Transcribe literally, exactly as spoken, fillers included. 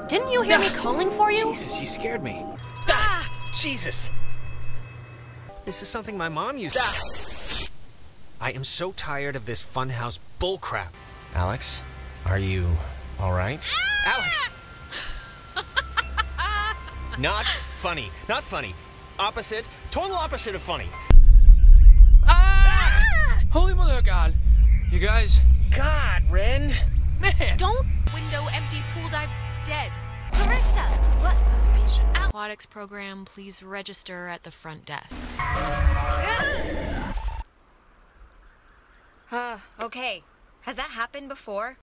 Didn't you hear me calling for you? Jesus, you scared me. Ah! Jesus! This is something my mom used. Ah! I am so tired of this funhouse bullcrap. Alex, are you all right? Ah! Alex! Not funny. Not funny. Opposite. Total opposite of funny. Ah! Ah! Holy mother of God. You guys. God, Ren. Man. Don't window empty pool dive dead. Carissa! What? Aquatics program, please register at the front desk. Uh, okay. Has that happened before?